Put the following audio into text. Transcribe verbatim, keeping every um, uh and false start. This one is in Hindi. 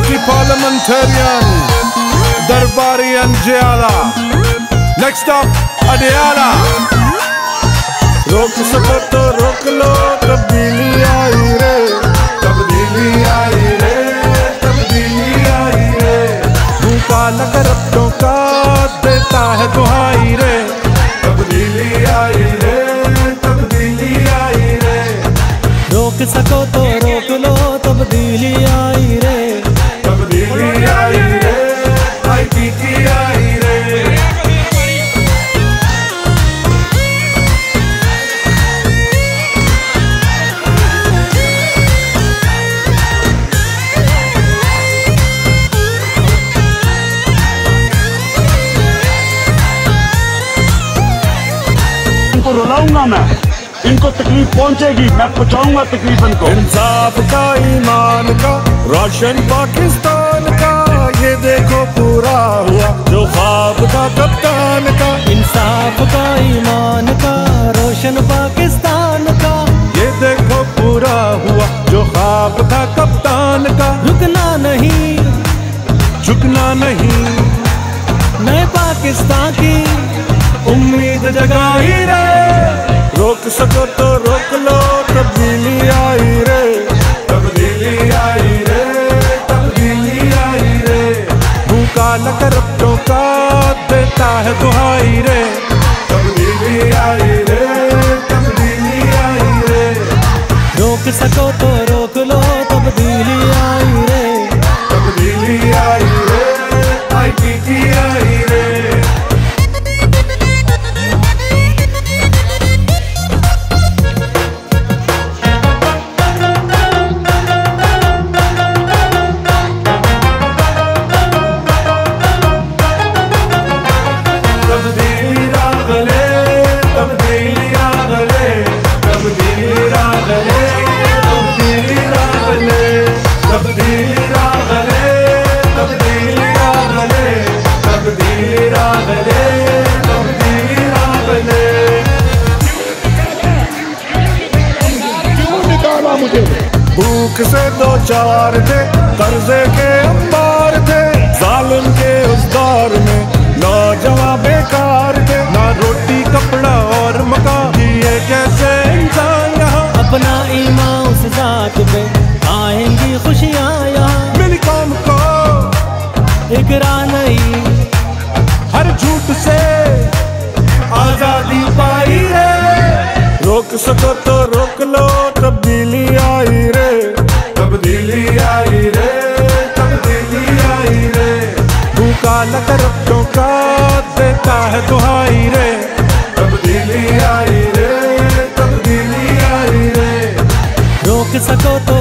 Party parliamentarian Darbari and Jayala. Next up, Adiala. रोक सको तो रोक लो, तब्दीली आई रे, तब्दीली आई रे, तब्दीली आई रे। भूखा लगा रब्तों का देता है दुहाई रे, तब्दीली आई रे, तब्दीली आई रे। रोक सको तो रोक लो, तब्दीली आई रे, तब्दीली आई रे, आई पीटी आई रे। इनको रुलाऊंगा मैं, इनको तकलीफ पहुंचेगी, मैं पहुंचाऊंगा तकलीफ इनको। इंसाफ का, ईमान का, रोशन पाकिस्तान का, ये देखो पूरा हुआ जो ख्वाब था कप्तान का। इंसाफ का, ईमान का, रोशन पाकिस्तान का, ये देखो पूरा हुआ जो ख्वाब था कप्तान का। रुकना नहीं, झुकना नहीं, नए पाकिस्तान की उम्मीद जगाई रे। रोक सको तो रोक लो, तब्दीली आई रे, तब्दीली आई रे, तब्दीली आई रे। भूखा लगा रब्तों का देता है दुहाई रे, तब्दीली आई रे, तब्दीली आई रे। रोक सको तो रोक लो, तब्दीली आई रे, तब्दीली आई रे, आई पीटी आई रे। भूख से दो चार थे, कर्जे के अंबार थे, जालिम के उस दौर में नौजवान बेकार थे। ना रोटी कपड़ा और मकान, जिए कैसे इंसान यहाँ। अपना ईमान उस जात पे, आएंगी खुशियाँ यहाँ। मिली कौम को इकरा नहीं, हर झूठ से आजादी पाई रे। रोक सको तो रोक लो, तब्दीली आई रे, तब्दीली आई रे, तब्दीली आई रे। भूखा लगा रब्तों का देता है दुहाई रे, तब्दीली आई रे, तब्दीली आई रे। रोक सको तो